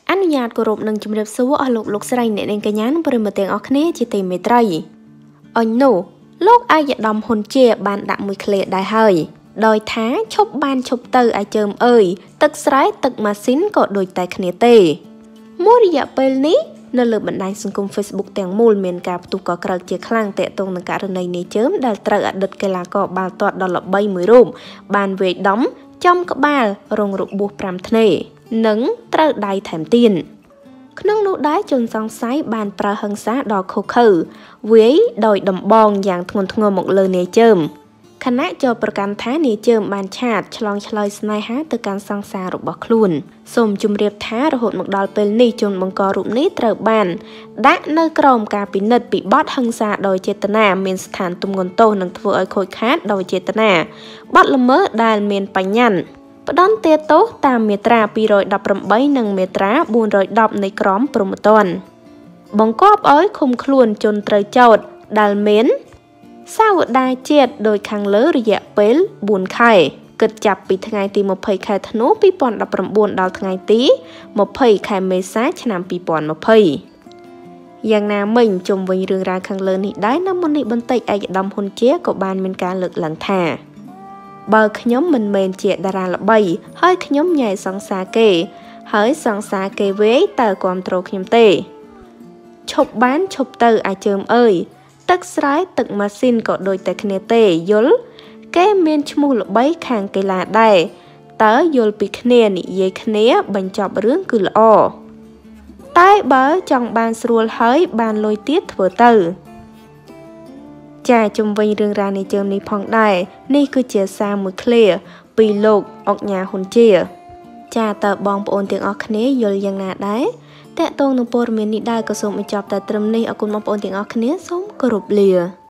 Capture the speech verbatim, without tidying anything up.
អនុញ្ញាតគោរពនឹងជំរាបសួរអស់លោកលោកស្រីអ្នកនាងកញ្ញានិងប្រិយមិត្តទាំងអស់គ្នាជាទីមេត្រីអញនោះលោកអាយដាមហ៊ុនជាបានដាក់មួយឃ្លាដែរហើយដោយថាឈប់បានឈប់ទៅអាជើមអើយទឹកស្រែទឹកម៉ាស៊ីនក៏ដូចតែគ្នាទេមួយរយៈពេលនេះនៅលើបណ្ដាញសង្គម Facebook ទាំងមូលមានការផ្ទុះកក្រៅជាខ្លាំងទាក់ទងនឹងករណីនេះជើមដែលត្រូវអតីតកីឡាករបាល់ទាត់ដ៏ល្បីមួយរូបបានវាយដំចំក្បាលរងរបួសប្រាំធ្នេរនិងត្រូវដៃថែមទៀតក្នុងនោះដែរជនសង្ស័យបានប្រើហិង្សាដល់ឃុខើវាយដោយដំបងយ៉ាងធ្ងន់ធ្ងរមកលើនាយជើមខណៈចោទប្រកាន់ថានាយជើមបានឆាតឆ្លងឆ្លើយស្នេហាទៅកាន់សង្សាររបស់ខ្លួនសូមជម្រាបថារហូតមកដល់ពេលនេះជនបង្ករូបនេះត្រូវបានដាក់នៅក្រោមការពិនិត្យពីបទហិង្សាដោយចេតនាមានស្ថានទម្ងន់ទោសនិងធ្វើឲ្យខូចខាតដោយចេតនាបទល្មើសដែលមានបញ្ញត្តិផ្ដន្ទាទោសតាមមាត្រាពីររយដប់ប្រាំបីនិងមាត្រាបួនរយដប់នៃក្រមព្រហ្មទណ្ឌបង្គាប់ឲ្យឃុំខ្លួនជនត្រូវចោទដែលមានសាវតាជាតិដោយខាងលើរយៈពេលបួនខែគិតចាប់ពីថ្ងៃទីម្ភៃខែធ្នូពីរពាន់ដប់ប្រាំបួនដល់ថ្ងៃទីម្ភៃខែមេសាឆ្នាំពីរពាន់ម្ភៃយ៉ាងណាមិញជុំវិញរឿងរ៉ាវខាងលើនេះដែរនៅមុននេះបន្តិចឯកឧត្តមហ៊ុនជាក៏បានមានការលើកឡើងថាបើខ្ញុំមិនមែនជាតារាល្បីហើយខ្ញុំញ៉ែសង្សារគេហើយសង្សារគេវេតើគ្រប់គ្រងខ្ញុំទេឈប់បានឈប់ទៅអាជើមអើយទឹកស្រែទឹកម៉ាស៊ីនក៏ដូចតែគ្នាទេយល់គេមានឈ្មោះល្បីខាងកីឡាដែរតើយល់ពីគ្នានិយាយគ្នាបញ្ចប់រឿងគឺល្អតែបើចង់បានស្រួលហើយបានលុយទៀតធ្វើទៅចាជំវិញរឿងរ៉ាវនៃជើមនេះផងដែរនេះគឺជាសារមួយឃ្លាពីលោកអុកញ៉ាហ៊ុនជាចាតើបងប្អូនទាំងអស់គ្នាយល់យ៉ាងណាដែរតើតើនឹងព័ត៌មាននេះដែរក៏សូមបញ្ចប់តែត្រឹមនេះអរគុណបងប្អូនទាំងអស់គ្នាសូមគោរពលា